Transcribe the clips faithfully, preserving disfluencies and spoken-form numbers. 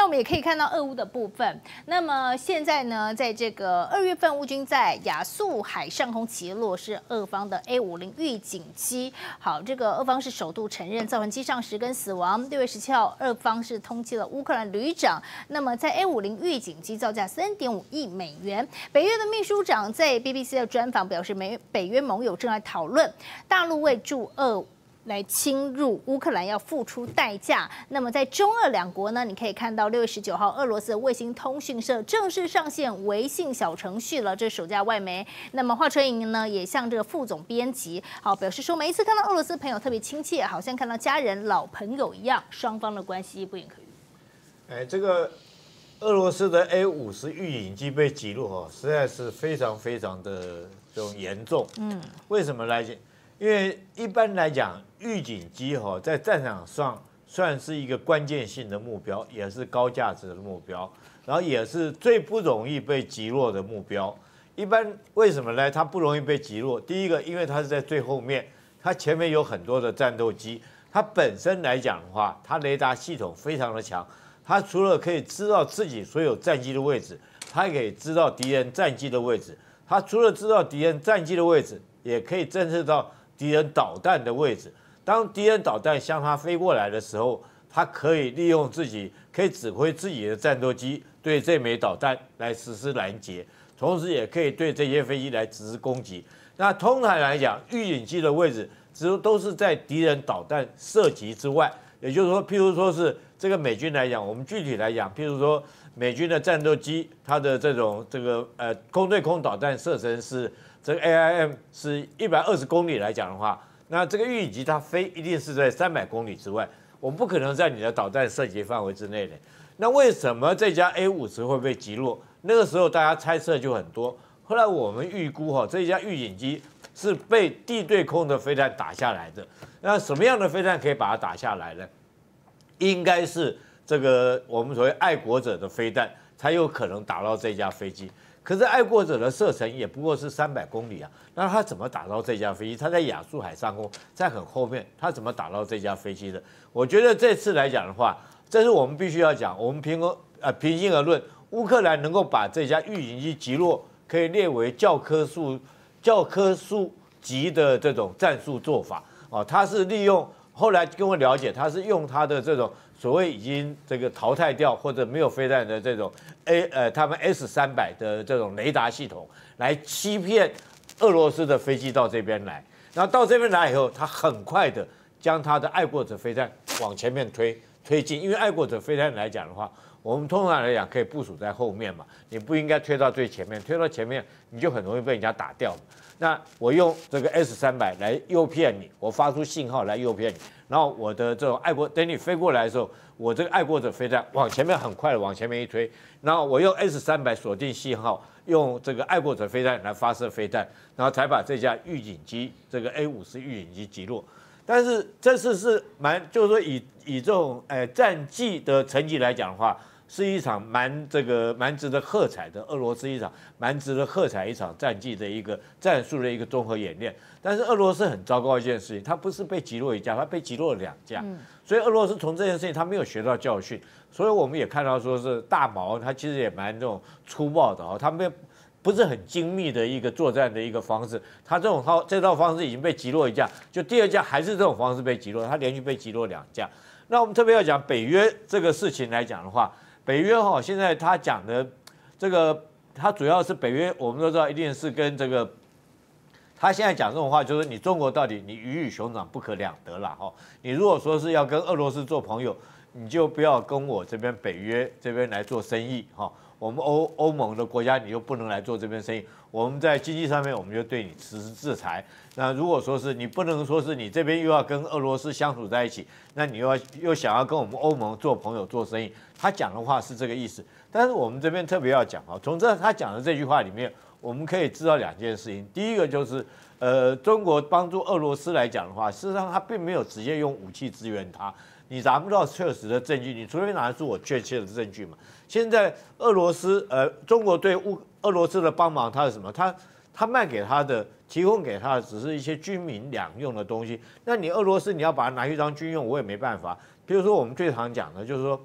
我们也可以看到俄乌的部分。那么现在呢，在这个二月份，乌军在亚速海上空击落是俄方的 A 五十预警机。好，这个俄方是首度承认造成机上十根死亡。六月十七号，俄方是通缉了乌克兰旅长。那么在 A 五十预警机造价三点五亿美元。北约的秘书长在 B B C 的专访表示，美北约盟友正在讨论大陆为驻俄来侵入乌克兰要付出代价。那么在中俄两国呢，你可以看到六月十九号，俄罗斯的卫星通讯社正式上线微信小程序了，这是首家外媒。那么华春莹呢，也向这个副总编辑好表示说，每一次看到俄罗斯朋友特别亲切，好像看到家人、老朋友一样，双方的关系不言可喻。 哎，这个俄罗斯的 A 五十预警机被击落哦，实在是非常非常的这种严重。嗯，为什么来讲？因为一般来讲，预警机哈在战场上算是一个关键性的目标，也是高价值的目标，然后也是最不容易被击落的目标。一般为什么呢？它不容易被击落。第一个，因为它是在最后面，它前面有很多的战斗机，它本身来讲的话，它雷达系统非常的强，它除了可以知道自己所有战机的位置，它还可以知道敌人战机的位置。它除了知道敌人战机的位置，也可以侦测到敌人导弹的位置。当敌人导弹向它飞过来的时候，它可以利用自己，可以指挥自己的战斗机对这枚导弹来实施拦截，同时也可以对这些飞机来实施攻击。那通常来讲，预警机的位置只都是在敌人导弹射击之外，也就是说，譬如说是这个美军来讲，我们具体来讲，譬如说美军的战斗机，它的这种这个呃空对空导弹射程是这个 A I M 是一百二十公里来讲的话，那这个预警机它飞一定是在三百公里之外，我们不可能在你的导弹射击范围之内的。那为什么这架 A 五十会被击落？那个时候大家猜测就很多。后来我们预估哈，这架预警机是被地对空的飞弹打下来的。那什么样的飞弹可以把它打下来呢？应该是这个我们所谓爱国者的飞弹才有可能打到这架飞机。可是爱国者的射程也不过是三百公里啊，那他怎么打到这架飞机？他在亚速海上空，在很后面，他怎么打到这架飞机的？我觉得这次来讲的话，这是我们必须要讲。我们平呃平心而论，乌克兰能够把这架预警机击落，可以列为教科书教科书级的这种战术做法哦。他是利用后来跟我了解，他是用他的这种所谓已经这个淘汰掉或者没有飞弹的这种 A 呃他们 S 三百的这种雷达系统来欺骗俄罗斯的飞机到这边来，然后到这边来以后，他很快的将他的爱国者飞弹往前面推推进，因为爱国者飞弹来讲的话，我们通常来讲可以部署在后面嘛，你不应该推到最前面，推到前面你就很容易被人家打掉嘛。那我用这个 S 三百来诱骗你，我发出信号来诱骗你，然后我的这种爱国等你飞过来的时候，我这个爱国者飞弹往前面很快的往前面一推，然后我用 S 三百锁定信号，用这个爱国者飞弹来发射飞弹，然后才把这架预警机这个 A 五十预警机击落。但是这次是蛮，就是说以以这种呃战绩的成绩来讲的话，是一场蛮这个蛮值得喝彩的俄罗斯一场蛮值得喝彩一场战绩的一个战术的一个综合演练。但是俄罗斯很糟糕一件事情，它不是被击落一架，它被击落了两架。嗯、所以俄罗斯从这件事情他没有学到教训，所以我们也看到说是大毛他其实也蛮这种粗暴的哦，他没有。不是很精密的一个作战的一个方式，他这种套这套方式已经被击落一架，就第二架还是这种方式被击落，他连续被击落两架。那我们特别要讲北约这个事情来讲的话，北约哈现在他讲的这个，他主要是北约，我们都知道一定是跟这个，他现在讲这种话就是你中国到底你鱼与熊掌不可两得啦哈，你如果说是要跟俄罗斯做朋友，你就不要跟我这边北约这边来做生意哈。我们欧欧盟的国家你就不能来做这边生意，我们在经济上面我们就对你实施制裁。那如果说是你不能说是你这边又要跟俄罗斯相处在一起，那你又要又想要跟我们欧盟做朋友做生意，他讲的话是这个意思。但是我们这边特别要讲啊，从这他讲的这句话里面，我们可以知道两件事情。第一个就是，呃，中国帮助俄罗斯来讲的话，事实上他并没有直接用武器支援他。你拿不到确实的证据，你除非拿出我确切的证据嘛。现在俄罗斯，呃，中国对乌俄罗斯的帮忙，它是什么？它它卖给他的、提供给他的只是一些军民两用的东西。那你俄罗斯你要把它拿去当军用，我也没办法。比如说我们最常讲的就是说，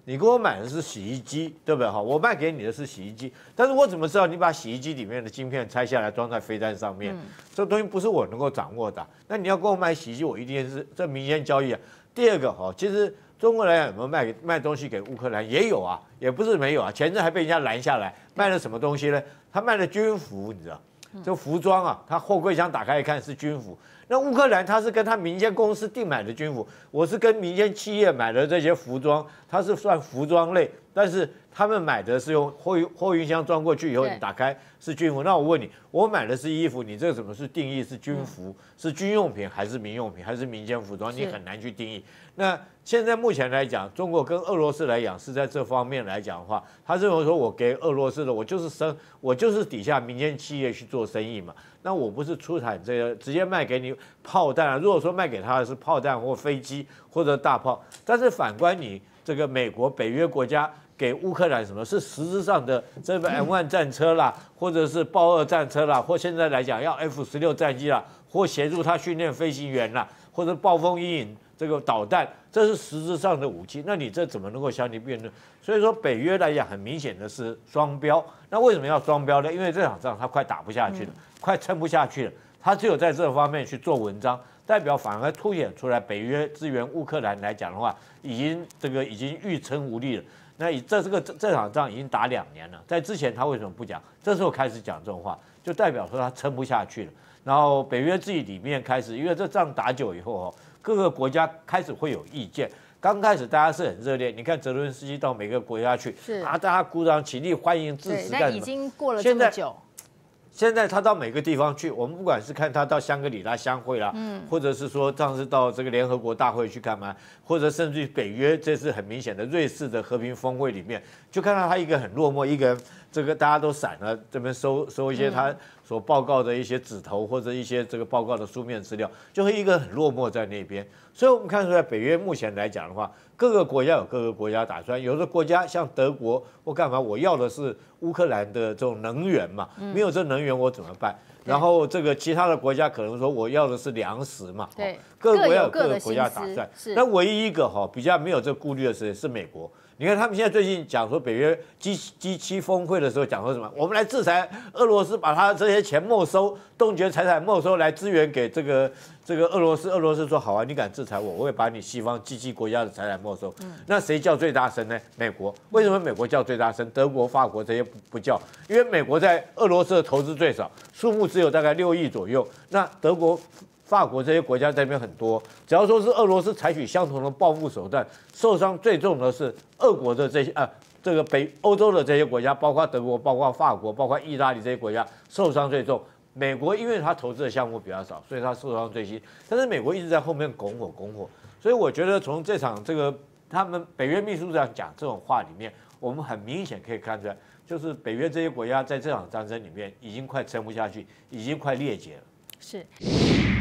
你给我买的是洗衣机，对不对？哈，我卖给你的是洗衣机，但是我怎么知道你把洗衣机里面的晶片拆下来装在飞弹上面？嗯、这东西不是我能够掌握的。那你要跟我买洗衣机，我一定是这民间交易啊。第二个哈，其实中国来讲有没有卖卖东西给乌克兰？也有啊，也不是没有啊。前阵还被人家拦下来，卖了什么东西呢？他卖了军服，你知道？这服装啊，他货柜箱打开一看是军服。那乌克兰他是跟他民间公司订买的军服，我是跟民间企业买的这些服装，它是算服装类，但是他们买的是用货运货运箱装过去以后，你打开是军服。那我问你，我买的是衣服，你这个怎么是定义是军服？是军用品还是民用品还是民间服装？你很难去定义。那现在目前来讲，中国跟俄罗斯来讲是在这方面来讲的话，他认为说我给俄罗斯的，我就是生，我就是底下民间企业去做生意嘛。那我不是出产这个直接卖给你炮弹啊，如果说卖给他的是炮弹或飞机或者大炮，但是反观你这个美国北约国家给乌克兰什么是实质上的这个 M 一 战车啦，或者是豹二战车啦，或现在来讲要 F 十六战机啦，或协助他训练飞行员啦，或者暴风阴影这个导弹，这是实质上的武器。那你这怎么能够相提并论？所以说北约来讲，很明显的是双标。那为什么要双标呢？因为这场仗他快打不下去了，嗯、快撑不下去了。他只有在这方面去做文章，代表反而凸显出来北约支援乌克兰来讲的话，已经这个已经欲撑无力了。那以这这个这这场仗已经打两年了，在之前他为什么不讲？这时候开始讲这种话，就代表说他撑不下去了。然后北约自己里面开始，因为这仗打久以后哦，各个国家开始会有意见。刚开始大家是很热烈，你看泽伦斯基到每个国家去，啊，大家鼓掌起立欢迎支持干什么？ 但已经过了这么久。 现在他到每个地方去，我们不管是看他到香格里拉相会啦，嗯，或者是说上次到这个联合国大会去干嘛，或者甚至于北约这次很明显的瑞士的和平峰会里面，就看到他一个很落寞，一个人这个大家都散了，这边收收一些他所报告的一些指头或者一些这个报告的书面资料，就会一个很落寞在那边。所以我们看出来，北约目前来讲的话，各个国家有各个国家打算，有的国家像德国或干嘛，我要的是乌克兰的这种能源嘛，没有这能源我怎么办？然后这个其他的国家可能说我要的是粮食嘛， 对， 各个国家有各个国家打算。那唯一一个哈比较没有这个顾虑的是是美国。你看他们现在最近讲说北约 G 七峰会的时候讲说什么？我们来制裁俄罗斯，把他这些钱没收，冻结财产没收，来支援给这个这个俄罗斯。俄罗斯说好啊，你敢制裁我，我会把你西方 G 七国家的财产没收。嗯、那谁叫最大声呢？美国。为什么美国叫最大声？德国、法国这些不不叫？因为美国在俄罗斯的投资最少，数目只有大概六亿左右。那德国、法国这些国家这边很多，只要说是俄罗斯采取相同的报复手段，受伤最重的是俄国的这些啊，这个北欧洲的这些国家，包括德国、包括法国、包括意大利这些国家受伤最重。美国因为它投资的项目比较少，所以它受伤最轻。但是美国一直在后面拱火拱火，所以我觉得从这场这个他们北约秘书长讲这种话里面，我们很明显可以看出来，就是北约这些国家在这场战争里面已经快撑不下去，已经快裂解了。 是。